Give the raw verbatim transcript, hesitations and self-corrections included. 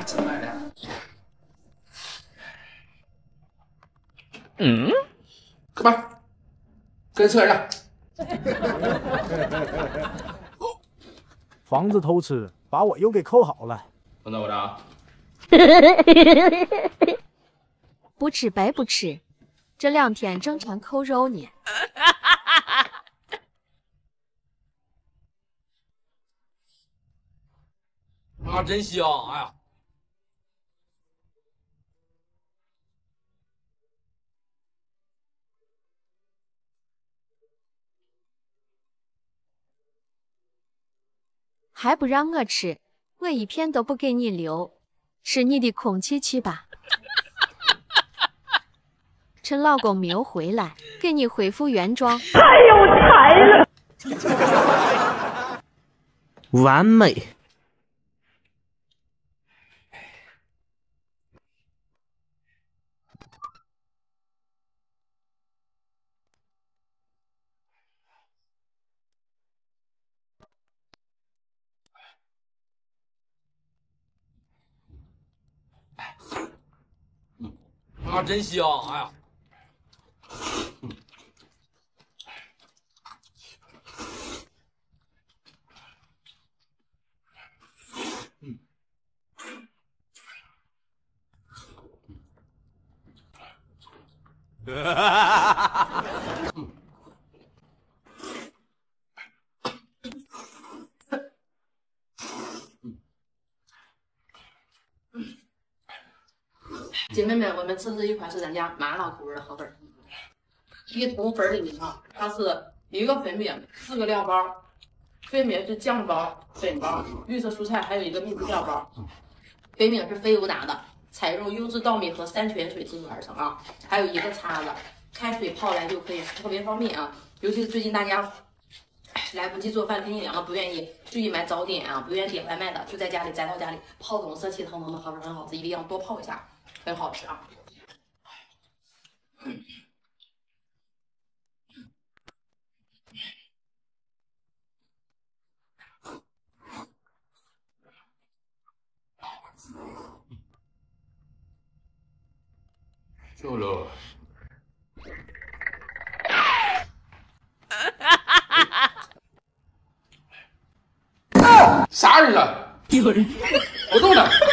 真来的。 嗯， 哥们儿，跟车上。 房子偷吃，把我又给扣好了。 等等我着啊。 不吃白不吃，这两天正常扣肉呢。 啊，真香！哎呀， 还不让我吃，我一片都不给你留，吃你的空气去吧。趁老公没有回来，给你恢复原状。 太有才了， 完美。 啊，真香！哎呀。 姐妹们，我们吃的这一款是咱家麻辣口味的河粉，一桶粉里面啊，它是一个粉饼，四个料包，分别是酱包、粉包、绿色蔬菜，还有一个秘制料包。粉饼是非油炸的，采用优质稻米和山泉水制作而成啊，还有一个叉子，开水泡来就可以，特别方便啊。尤其是最近大家来不及做饭，天气凉了，不愿意去买早点啊，不愿意点外卖的，就在家里宅到家里泡这种色气腾腾的河粉很好吃，一定要多泡一下。很好吃啊！ 就了。啥人了？有人！不动了。